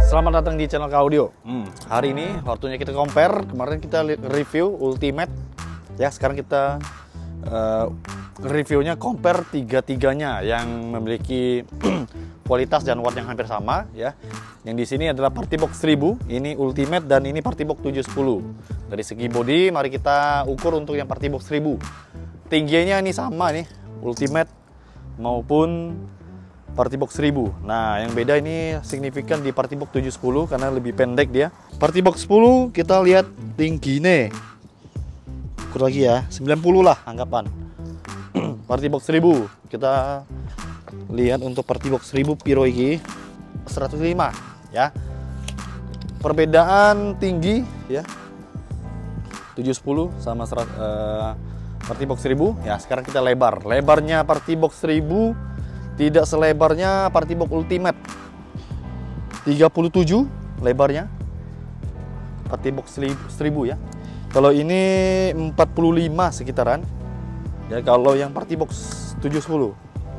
Selamat datang di channel Kak Audio. Hari ini waktunya kita compare. Kemarin kita review Ultimate, ya. Sekarang kita reviewnya compare tiga-tiganya yang memiliki kualitas dan watt yang hampir sama, ya. Yang di sini adalah Partibox 1000, ini Ultimate dan ini Partibox 710. Dari segi body, mari kita ukur untuk yang Partibox 1000. Tingginya ini sama nih, Ultimate maupun Partibox 1000. Nah, yang beda ini signifikan di Partibox 710 karena lebih pendek dia. Partibox 10 kita lihat tingginya. Ukur lagi ya, 90 lah anggapan. Partibox 1000 kita lihat untuk Partibox 1000 Piro iki 105 ya. Perbedaan tinggi ya. 710 sama Partibox 1000 ya. Sekarang kita lebar. Lebarnya Partibox 1000 tidak selebarnya Partibox Ultimate. 37 lebarnya Partibox 1000 ya. Kalau ini 45 sekitaran. Ya, kalau yang Partibox 710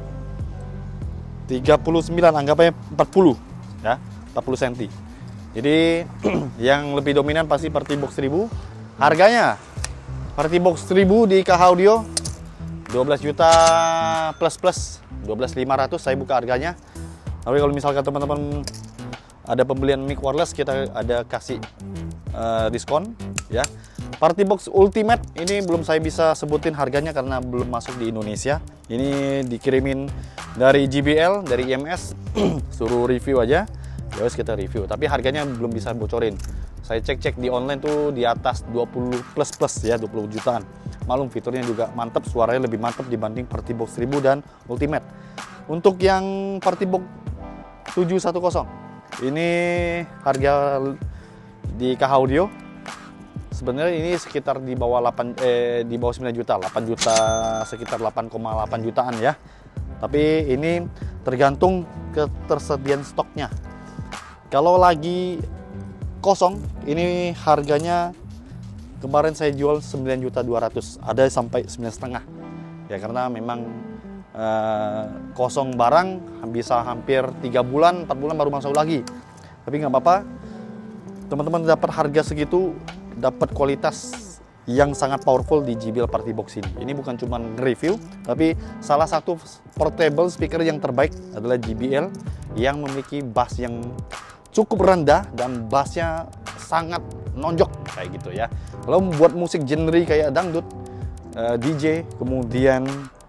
39, anggapnya 40 ya, 40 cm. Jadi yang lebih dominan pasti Partibox 1000. Harganya Partibox 1000 di Kak Audio 12 juta plus 12.500 saya buka harganya. Tapi kalau misalkan teman-teman ada pembelian mic wireless, kita ada kasih diskon ya. Partibox Ultimate ini belum saya bisa sebutin harganya karena belum masuk di Indonesia. Ini dikirimin dari JBL, dari IMS, suruh review aja. Ya wes kita review, tapi harganya belum bisa bocorin. Saya cek di online tuh di atas 20 plus ya, 20 jutaan. Malum fiturnya juga mantap, suaranya lebih mantap dibanding Partibox 1000 dan Ultimate. Untuk yang Partibox 710 ini harga di Kak Audio sebenarnya ini sekitar di bawah 9 juta, 8 juta, sekitar 8,8 jutaan ya. Tapi ini tergantung ketersediaan stoknya. Kalau lagi kosong, ini harganya kemarin saya jual 9.200.000, ada sampai 9,5 ya, karena memang kosong barang bisa hampir 3 bulan 4 bulan baru masuk lagi. Tapi nggak apa-apa, teman-teman dapat harga segitu, dapat kualitas yang sangat powerful di JBL Partibox ini. Ini bukan cuma review, tapi salah satu portable speaker yang terbaik adalah JBL yang memiliki bass yang cukup rendah dan bassnya sangat nonjok kayak gitu ya. Kalau buat musik genre kayak dangdut, DJ, kemudian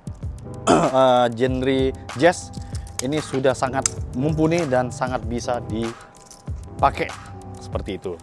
genre jazz, ini sudah sangat mumpuni dan sangat bisa dipakai seperti itu.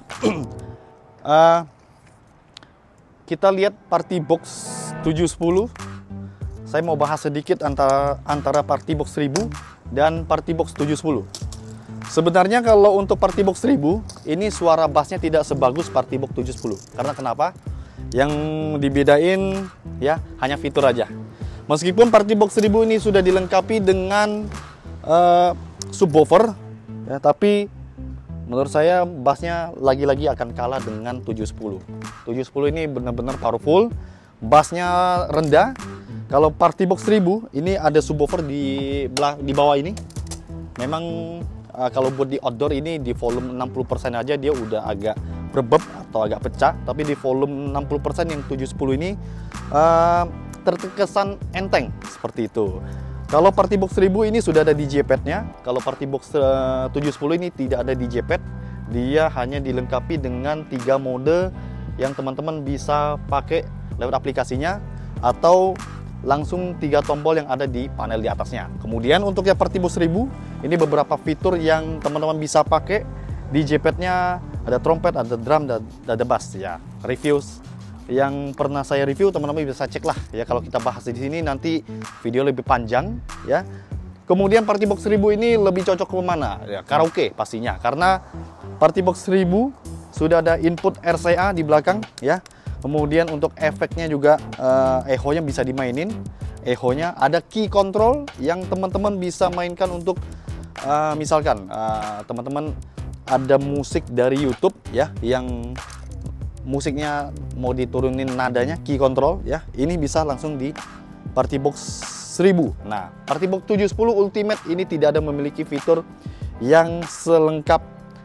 Kita lihat Partibox 710. Saya mau bahas sedikit antara Partibox 1000 dan Partibox 710. Sebenarnya kalau untuk Partibox 1000 ini suara bassnya tidak sebagus Partibox 710. Karena kenapa? Yang dibedain ya hanya fitur aja. Meskipun Partibox 1000 ini sudah dilengkapi dengan subwoofer ya, tapi menurut saya bassnya lagi-lagi akan kalah dengan 710. 710 ini benar-benar powerful, bassnya rendah. Kalau Partibox 1000 ini ada subwoofer di bawah ini. Memang kalau buat di outdoor ini di volume 60% aja dia udah agak reverb atau agak pecah, tapi di volume 60% yang 710 ini terkesan enteng seperti itu. Kalau Partibox 1000 ini sudah ada DJ pad-nya. Kalau Partibox 710 ini tidak ada DJ pad. Dia hanya dilengkapi dengan 3 mode yang teman-teman bisa pakai lewat aplikasinya atau langsung 3 tombol yang ada di panel di atasnya. Kemudian untuk yang Partibox 1000 ini beberapa fitur yang teman-teman bisa pakai. DJ pad-nya ada trompet, ada drum, dan ada bass ya. Reviews yang pernah saya review teman-teman bisa cek lah ya, kalau kita bahas di sini nanti video lebih panjang ya. Kemudian Partibox 1000 ini lebih cocok ke mana? Ya, karaoke pastinya, karena Partibox 1000 sudah ada input RCA di belakang ya. Kemudian untuk efeknya juga echo-nya bisa dimainin. Echo-nya ada key control yang teman-teman bisa mainkan untuk misalkan teman-teman ada musik dari YouTube ya, yang musiknya mau diturunin nadanya, key control ya, ini bisa langsung di Partibox 1000. Nah, Partibox 710 Ultimate ini tidak ada memiliki fitur yang selengkap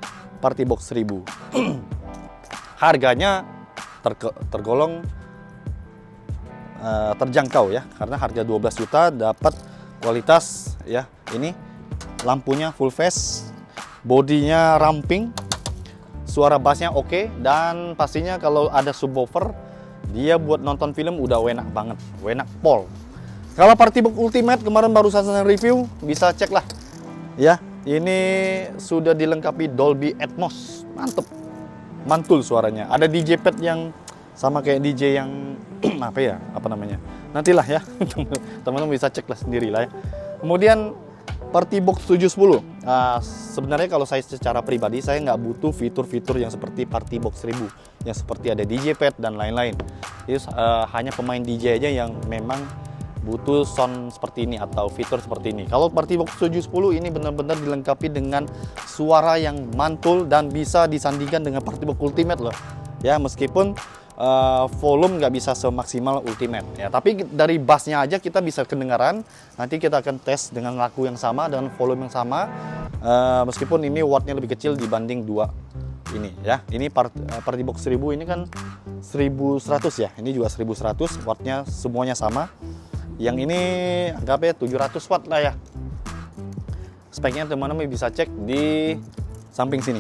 Party Box 1000. Harganya tergolong terjangkau ya, karena harga 12 juta dapat kualitas ya. Ini lampunya full face, bodinya ramping, suara bassnya oke, dan pastinya kalau ada subwoofer dia buat nonton film udah enak banget, enak pol. Kalau Party Box Ultimate kemarin baru saya review, bisa cek lah ya. Ini sudah dilengkapi Dolby Atmos, mantep, mantul suaranya. Ada DJ pad yang sama kayak DJ yang apa namanya, nantilah ya. Teman-teman bisa cek lah sendiri lah ya. Kemudian Party Box 710, sebenarnya kalau saya secara pribadi saya nggak butuh fitur-fitur yang seperti Party Box 1000 yang seperti ada DJ pad dan lain-lain. Itu hanya pemain DJ aja yang memang butuh sound seperti ini atau fitur seperti ini. Kalau Party Box 710 ini benar-benar dilengkapi dengan suara yang mantul dan bisa disandingkan dengan Party Box Ultimate loh ya, meskipun volume nggak bisa semaksimal Ultimate ya, tapi dari bassnya aja kita bisa kedengaran. Nanti kita akan tes dengan laku yang sama, dengan volume yang sama, meskipun ini wattnya lebih kecil dibanding dua ini ya. Ini Party Box 1000 ini kan 1100 ya, ini juga 1100, wattnya semuanya sama. Yang ini anggapnya 700 watt lah ya. Speknya teman-teman bisa cek di samping sini.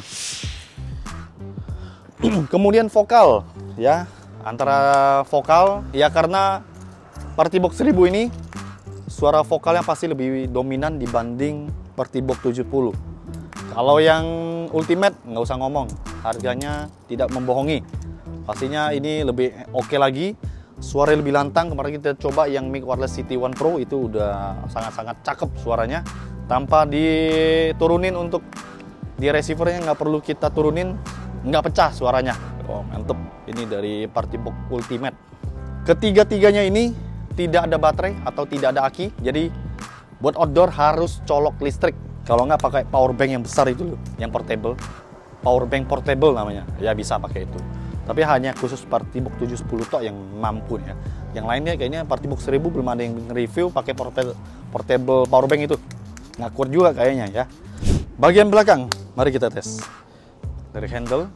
Kemudian vokal ya, antara vokal ya, karena Party Box 1000 ini suara vokalnya pasti lebih dominan dibanding Party Box 70. Kalau yang Ultimate nggak usah ngomong, harganya tidak membohongi, pastinya ini lebih oke lagi, suara lebih lantang. Kemarin kita coba yang Mic Wireless City One Pro itu udah sangat-sangat cakep suaranya, tanpa diturunin untuk di receivernya, nggak perlu kita turunin, nggak pecah suaranya. Oh mantep, ini dari Party Box Ultimate. Ketiga-tiganya ini tidak ada baterai atau tidak ada aki, jadi buat outdoor harus colok listrik. Kalau nggak pakai power bank yang besar itu loh, yang portable, power bank portable namanya, ya bisa pakai itu. Tapi hanya khusus Party Box 710 tok yang mampu ya. Yang lainnya kayaknya Party Box 1000 belum ada yang review pakai portable power bank itu, nggak kuat juga kayaknya ya. Bagian belakang, mari kita tes. Dari handle,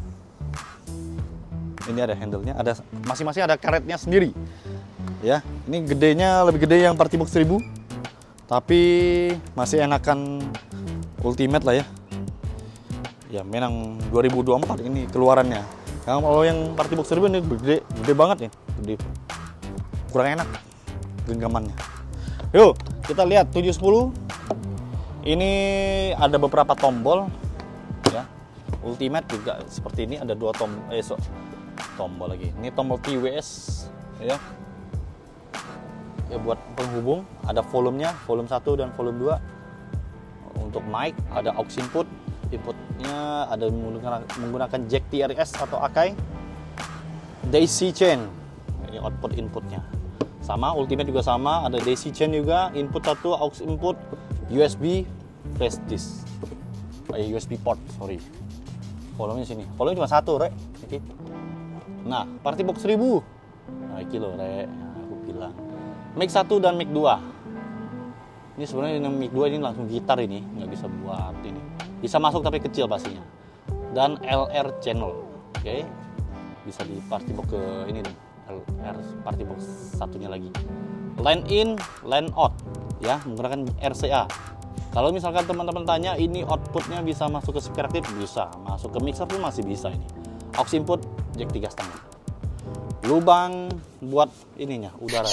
ini ada handle-nya, ada masing-masing ada karetnya sendiri ya. Ini gedenya lebih gede yang Party Box 1000, tapi masih enakan Ultimate lah ya. Ya memang 2024 ini keluarannya. Kalau yang Party Box 1000 ini gede banget nih, gede. Kurang enak genggamannya. Yuk kita lihat 710. Ini ada beberapa tombol ya. Ultimate juga seperti ini, ada dua tombol lagi. Ini tombol TWS ya. Ya buat penghubung, ada volumenya, volume 1 dan volume 2. Untuk mic ada aux input, inputnya ada menggunakan jack TRS atau Akai. DC chain, ini output inputnya. Sama, Ultimate juga sama, ada DC chain juga, input 1, aux input, USB flash disk. USB port, sorry. Volumenya sini. Volume cuma 1, rek. Oke. Nah, Party Box 1000. Nah, iki loh, rek. Nah, aku bilang. Mic 1 dan mic 2. Ini sebenarnya mic 2 ini langsung gitar ini, nggak bisa buat ini. Bisa masuk tapi kecil pastinya. Dan LR channel. Oke. Bisa di Party Box ke ini nih. LR Party Box satunya lagi. Line in, line out ya, menggunakan RCA. Kalau misalkan teman-teman tanya ini outputnya bisa masuk ke speaker aktif, bisa. Masuk ke mixer pun masih bisa ini. Aux input jack 3,5. Lubang buat ininya, udara.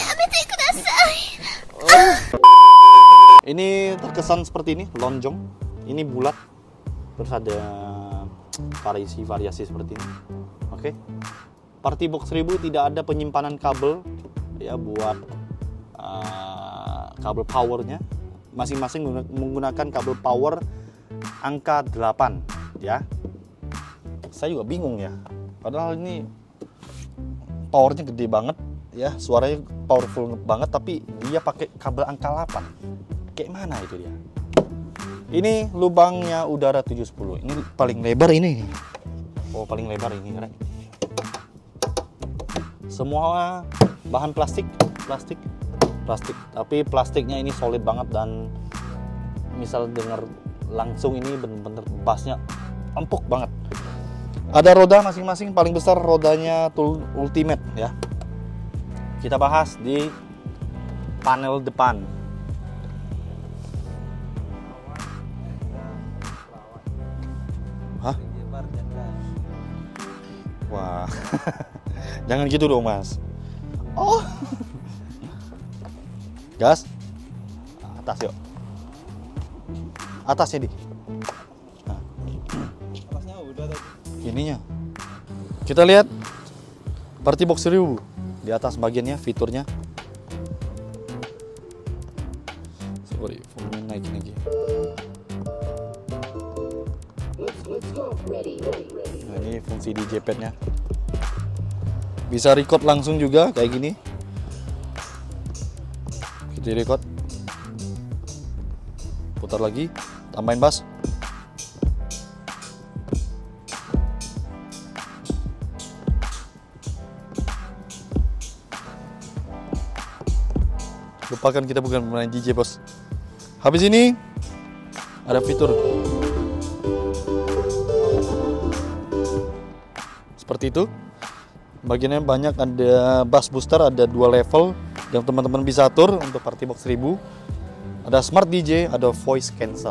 Ini terkesan seperti ini, lonjong. Ini bulat. Terus ada variasi seperti ini. Oke. Party Box 1000 tidak ada penyimpanan kabel ya buat kabel powernya. Masing-masing menggunakan kabel power angka 8 ya. Saya juga bingung ya, padahal ini powernya gede banget ya, suaranya powerful banget, tapi dia pakai kabel angka 8. Kayak mana itu dia? Ini lubangnya udara 710. Ini paling lebar ini. Oh, paling lebar ini, right? Semua bahan plastik, tapi plastiknya ini solid banget, dan misal dengar langsung ini bener-bener bassnya empuk banget. Ada roda masing-masing, paling besar rodanya Tool Ultimate ya. Kita bahas di panel depan. Hah? Wah, jangan gitu dong mas. Oh, gas, atas yuk, atasnya di. Nah. Atasnya udah tadi. Ininya, kita lihat party box 1000 di atas bagiannya fiturnya. Sorry, volume naik lagi. Nah, ini fungsi DJ pad-nya. Bisa record langsung juga kayak gini. Kita record. Putar lagi, tambahin bass. Lupakan kita bukan pemain DJ bos. Habis ini ada fitur seperti itu. Bagiannya banyak, ada bass booster, ada 2 level yang teman-teman bisa atur untuk party box 1000. Ada smart DJ, ada voice cancel.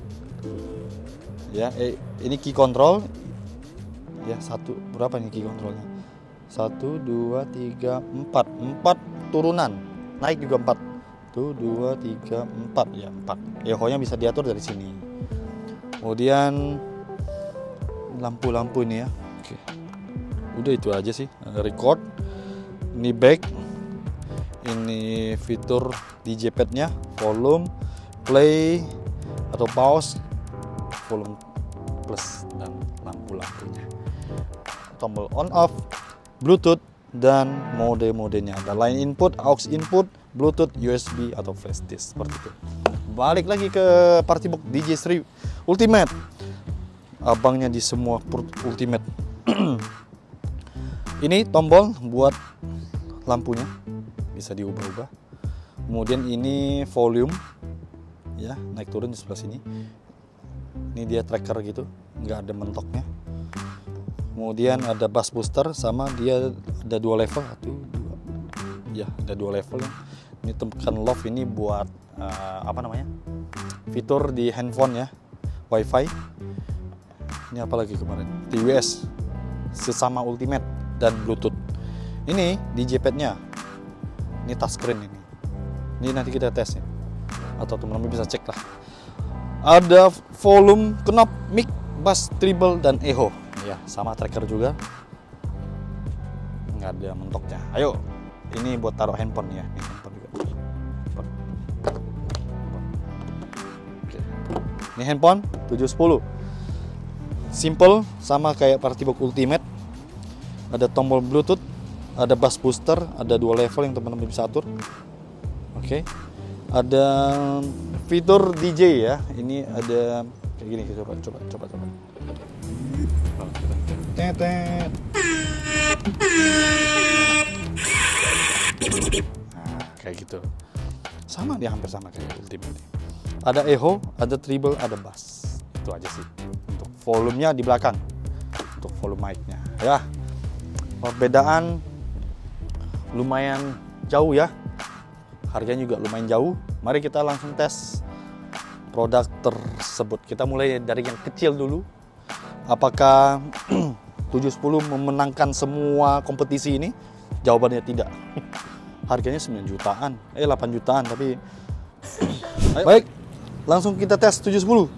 Ya, ini key control. Ya, berapa nih key controlnya? 1 2 3 4. 4 turunan. Naik juga 4. Tuh 2 3 4 ya 4. Echo-nya bisa diatur dari sini. Kemudian lampu-lampu ini ya. Oke. Udah itu aja sih. Record. Ini back. Ini fitur DJ pad-nya, volume, play atau pause, volume plus dan lampu-lampunya. Tombol on off, Bluetooth dan mode-modenya. Ada line input, aux input, Bluetooth, USB atau flash disk seperti itu. Balik lagi ke party box DJ 1000 Ultimate. Abangnya di semua Ultimate. Ini tombol buat lampunya, bisa diubah-ubah. Kemudian ini volume, ya naik turun di sebelah sini. Ini dia tracker gitu, nggak ada mentoknya. Kemudian ada bass booster, sama dia ada 2 level, 1, 2, ya ada 2 level. Ini tekan love ini buat apa namanya? Fitur di handphone ya, WiFi. Ini apa lagi kemarin? TWS, sesama Ultimate dan Bluetooth. Ini DJ pad-nya. Ini touchscreen ini. Ini nanti kita tes ya. Atau teman-teman bisa cek lah. Ada volume, knob, mic, bass, treble dan echo. Ya, sama tracker juga. Nggak ada mentoknya. Ayo, ini buat taruh handphone ya. Ini handphone juga. Oke. Ini handphone 710. Simple, sama kayak party box Ultimate. Ada tombol Bluetooth, ada bass booster, ada 2 level yang teman-teman bisa atur. Oke. Ada fitur DJ ya. Ini ada kayak gini, coba. Tetet. Nah, kayak gitu. Sama dia, hampir sama kayak Ultimate. Ada echo, ada treble, ada bass. Itu aja sih. Untuk volumenya di belakang. Untuk volume mic-nya. Ya. Perbedaan lumayan jauh ya. Harganya juga lumayan jauh. Mari kita langsung tes produk tersebut. Kita mulai dari yang kecil dulu. Apakah 710 memenangkan semua kompetisi ini? Jawabannya tidak. Harganya 9 jutaan. 8 jutaan tapi baik, langsung kita tes 710.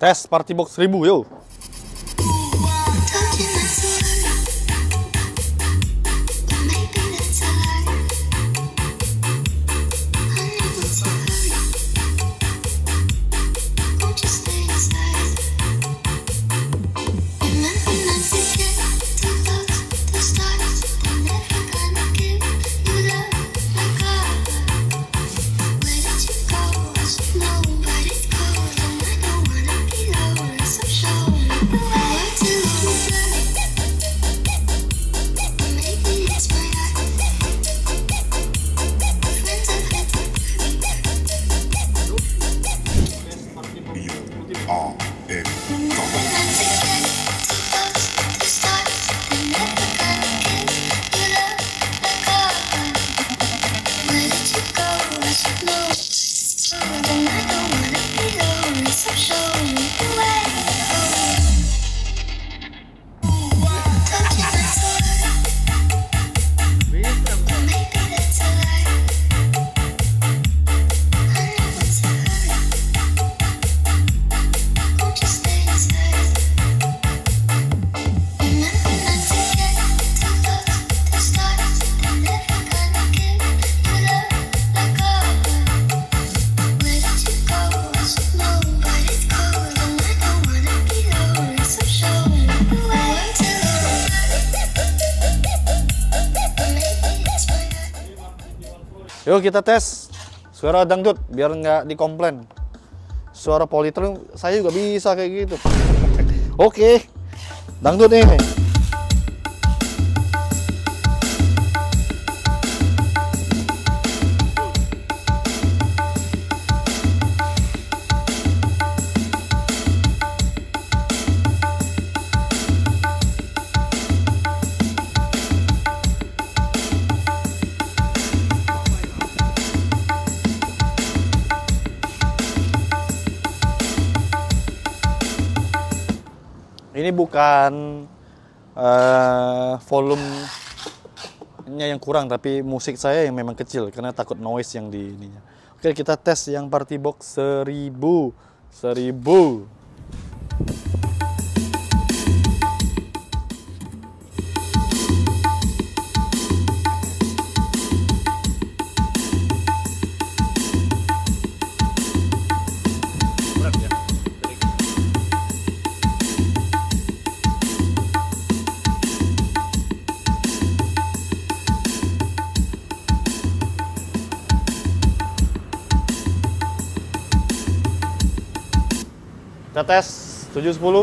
Tes Party Box 1000 yuk. Yuk kita tes suara dangdut biar nggak dikomplain. Suara Polytron saya juga bisa kayak gitu. Oke, dangdut nih. Ini bukan volumenya yang kurang, tapi musik saya yang memang kecil karena takut noise yang di ininya. Oke, kita tes yang Party Box 1000. Kita tes 710.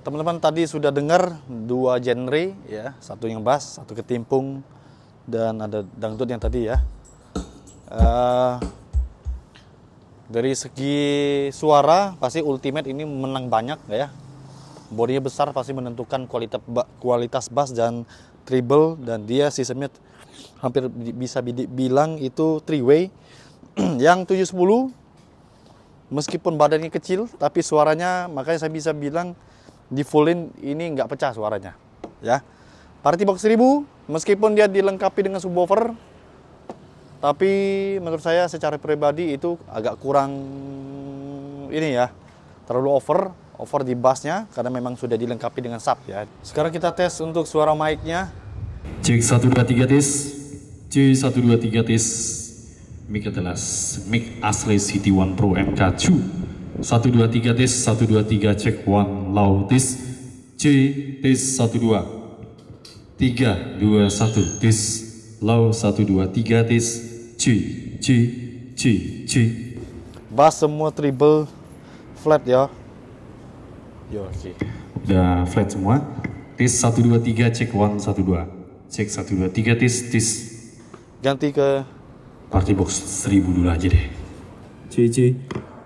teman-teman tadi sudah dengar dua genre ya, satu yang bass, satu ketimpung, dan ada dangdut yang tadi ya. Dari segi suara pasti Ultimate ini menang banyak ya. Bodinya besar pasti menentukan kualitas bass dan treble, dan dia sistemnya hampir bisa bilang itu 3-way. Yang 710 meskipun badannya kecil tapi suaranya, makanya saya bisa bilang di fullin ini nggak pecah suaranya ya. Party Box 1000 meskipun dia dilengkapi dengan subwoofer, tapi menurut saya secara pribadi itu agak kurang ini ya, terlalu over di bassnya karena memang sudah dilengkapi dengan sub ya. Sekarang kita tes untuk suara mic-nya. Cek 1 2 3 tes. C 1 2 3 tes. Mic adalah mic asli City One Pro MK2. 1 2 3 tes, 1 2 3 cek 1 low tes. C tes 1 2 3 2 1 tes low 1 2 3 tes. C. Bass semua treble flat ya. Yo, oke. Udah flat semua. Tes 1 2 3 cek 1 1 2. Cek 1 2 3 tes. Ganti ke Party Box 1000 dulu aja deh. C.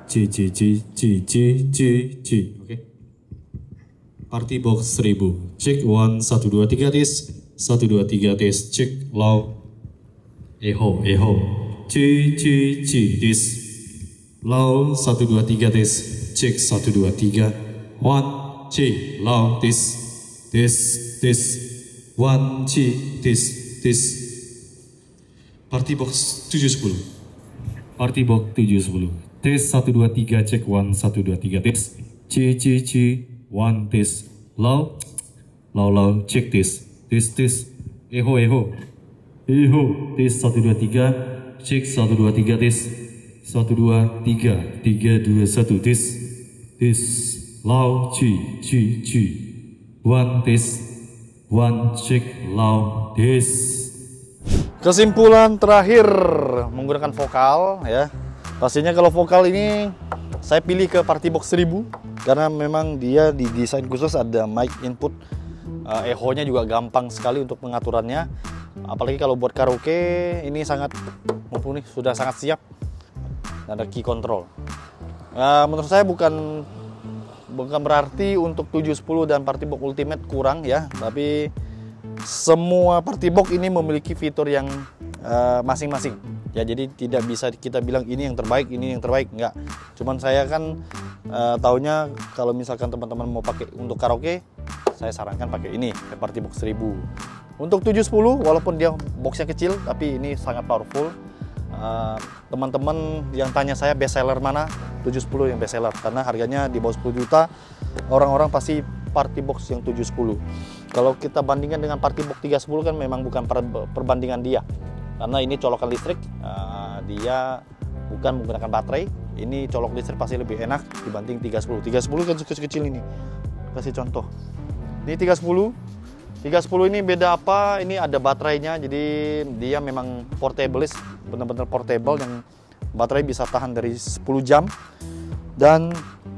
Oke. Party Box 1000. Cek 1 1 2 3 tes. 1 2 3 tes. Cek low. Eho. C tes. Low 1 2 3 tes. Cek 1 2 3. 1 C low tes. 1 C tes. Party Box 710. Party Box 710. Tes 1 2 3 cek 1 1 2 3 tes. C 1 tes. Low cek tes. Eho. Tes 1 2 3 cek 1 2 3 tes. 1 2 3 3 2 1 tes. Low C 1 tes. 1 cek low tes. kesimpulan terakhir menggunakan vokal ya. Pastinya kalau vokal ini saya pilih ke Party Box 1000 karena memang dia didesain khusus, ada mic input, echo-nya juga gampang sekali untuk pengaturannya. Apalagi kalau buat karaoke ini sangat mumpuni, sudah sangat siap. Ada key control. Menurut saya bukan berarti untuk 710 dan Party Box Ultimate kurang ya, tapi semua Party Box ini memiliki fitur yang masing-masing ya, jadi tidak bisa kita bilang ini yang terbaik, enggak. Cuman saya kan taunya kalau misalkan teman-teman mau pakai untuk karaoke, saya sarankan pakai ini, Party Box 1000. Untuk 710 walaupun dia boxnya kecil tapi ini sangat powerful. Teman-teman yang tanya saya best seller mana, 710 yang best seller karena harganya di bawah 10 juta. Orang-orang pasti Party Box yang 710. Kalau kita bandingkan dengan Party Box 310 kan memang bukan perbandingan dia, karena ini colokan listrik, dia bukan menggunakan baterai. Ini colok listrik pasti lebih enak dibanding 310. 310 kan kecil-kecil ini. Kasih contoh. Ini 310 ini beda apa? Ini ada baterainya, jadi dia memang portable, benar-benar portable, yang baterai bisa tahan dari 10 jam. Dan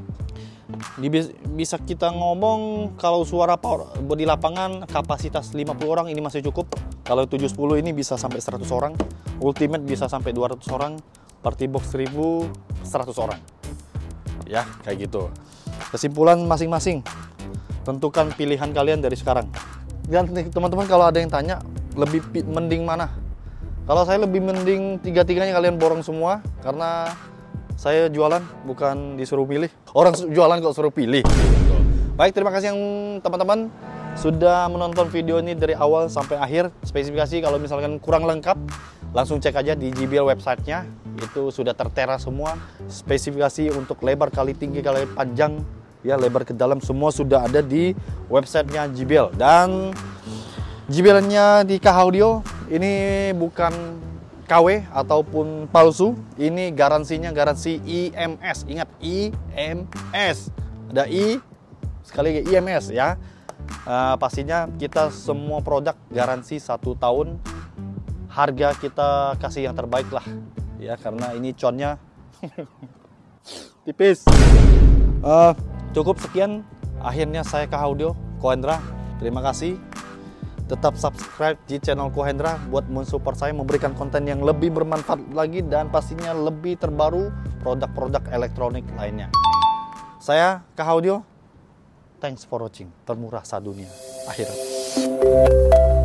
bisa kita ngomong kalau suara power di lapangan kapasitas 50 orang ini masih cukup. Kalau 710 ini bisa sampai 100 orang, Ultimate bisa sampai 200 orang, Party Box 1000 100 orang. Ya, kayak gitu. Kesimpulan masing-masing, tentukan pilihan kalian dari sekarang. Dan teman-teman kalau ada yang tanya lebih mending mana? Kalau saya lebih mending tiga-tiganya kalian borong semua, karena saya jualan bukan disuruh pilih. Orang jualan kok suruh pilih. Baik, terima kasih yang teman-teman sudah menonton video ini dari awal sampai akhir. Spesifikasi kalau misalkan kurang lengkap, langsung cek aja di JBL websitenya. Itu sudah tertera semua. Spesifikasi untuk lebar kali tinggi kali panjang, ya lebar ke dalam, semua sudah ada di websitenya JBL. Dan JBL-nya di KH Audio ini bukan KW ataupun palsu, ini garansinya garansi IMS. Ingat, IMS, ada I sekali lagi IMS ya. Pastinya kita semua produk garansi 1 tahun. Harga kita kasih yang terbaik lah ya, karena ini connya tipis. Cukup sekian Akhirnya saya Audio Kohendra. Terima kasih. Tetap subscribe di channel Kohendra buat mensupport saya memberikan konten yang lebih bermanfaat lagi dan pastinya lebih terbaru produk-produk elektronik lainnya. Saya Audio. Thanks for watching. Termurah sadunia akhirat.